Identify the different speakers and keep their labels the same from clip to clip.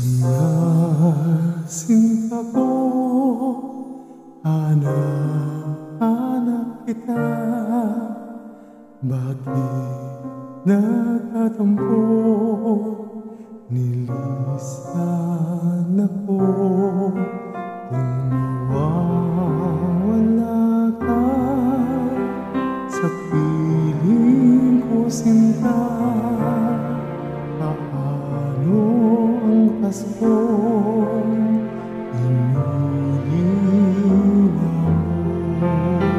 Speaker 1: Na sinta ko, hanap-hanap kita. Bakit nagtatampo, nilisan ako? Kung mawawala ka sa piling ko, sinta, paano ang Paskong inulila mo?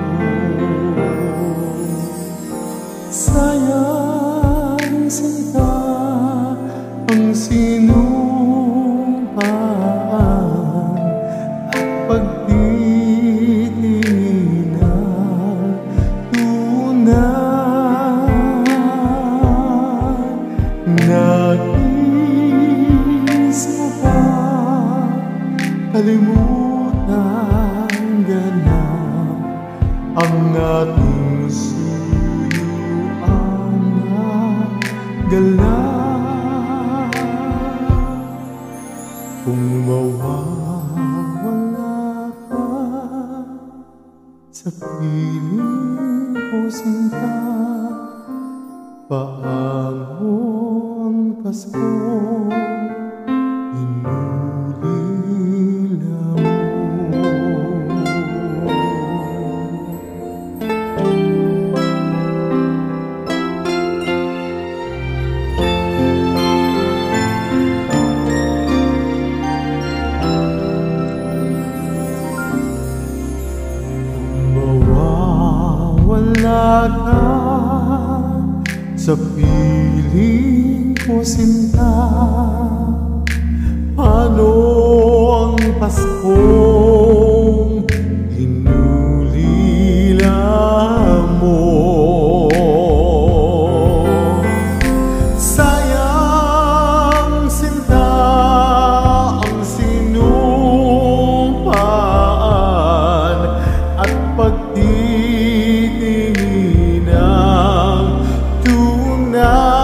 Speaker 1: Sayang, sinta, ang sinumpaan at pagtitingin ng tunay. Nais mo ba kalimutan ganap ang ating suyuan na galak? Kung mawawala ka sa piling ko, sinta, paano ang Pasko inulila mo? Mawawala ka sa piling ko, sinta, paano ang Paskong inulila mo? Sayang, sinta, ang sinumpaan at pagtitingin ng tunay.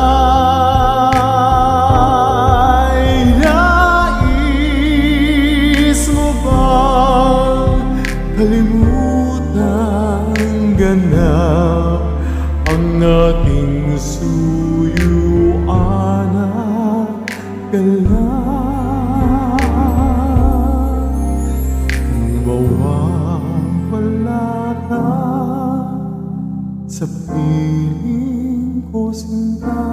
Speaker 1: Nais mo bang kalimutan ganap ang ating suyuan na galak? Kung mawawala ka sa piling ko, sinta,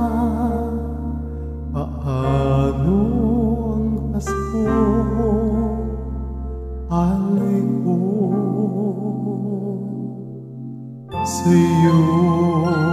Speaker 1: paano ang Pasko alay ko sa'yo?